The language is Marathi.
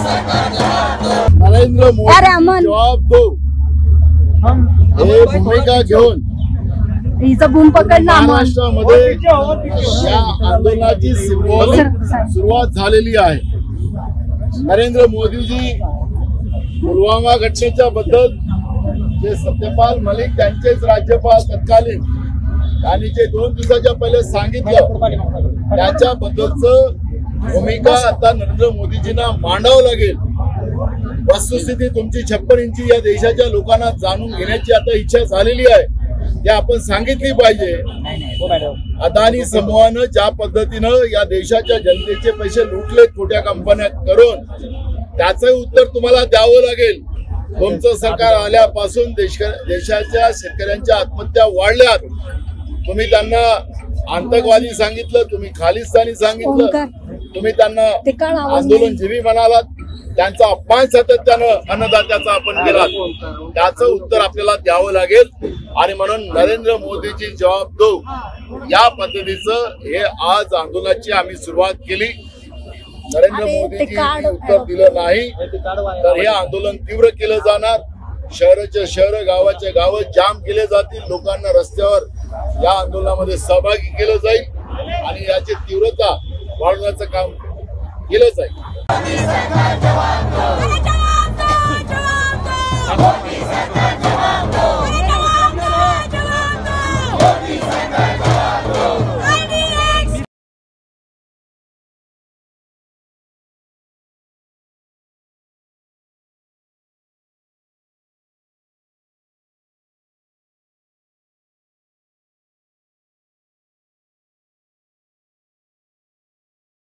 नरेंद्र मोदी जवाब दो हे भूमिका घेऊन बूम पकडला महाराष्ट्रामध्ये या आंदोलनाची सुरुवात झालेली आहे। नरेंद्र मोदीजी पुलवामा घटनेच्या बद्दल जे सत्यपाल मलिक त्यांचेच राज्यपाल तत्कालीन आणि जे 2 दिवसाच्या पहिले सांगितलं त्याच्याबद्दलच भूमिका आता नरेंद्र मोदीजींना मांडावं लागेल। वस्तुस्थिती तुमची 56 इंची या देशाच्या लोकांना जाणून घेण्याची आता इच्छा झालेली आहे, ते आपण सांगितली पाहिजे। अदानी समूहानं ज्या पद्धतीनं या देशाच्या जनतेचे पैसे लुटले खोट्या कंपन्या करून त्याचं उत्तर तुम्हाला द्यावं लागेल। तुमचं सरकार आल्यापासून देशाच्या शेतकऱ्यांच्या आत्महत्या वाढल्यात। तुम्ही त्यांना आतंकवादी सांगितलं, तुम्ही खालिस्तानी सांगितलं, तुम्ही त्यांना आंदोलनजीवी म्हणालात, त्यांचा अपमान सातत्यानं अन्नदात्याचा आपण केला, त्याचं उत्तर आपल्याला द्यावं लागेल। आणि म्हणून नरेंद्र मोदीजी जवाब दो या पद्धतीचं हे आज आंदोलनाची आम्ही सुरुवात केली। नरेंद्र मोदीजी उत्तर दिलं नाही तर हे आंदोलन तीव्र केलं जाणार। शहराच्या शहर गावाच्या गाव जाम केले जातील, लोकांना रस्त्यावर या आंदोलनामध्ये सहभागी केलं जाईल आणि याची तीव्रता वाढवण्याचं काम केलं जाईल।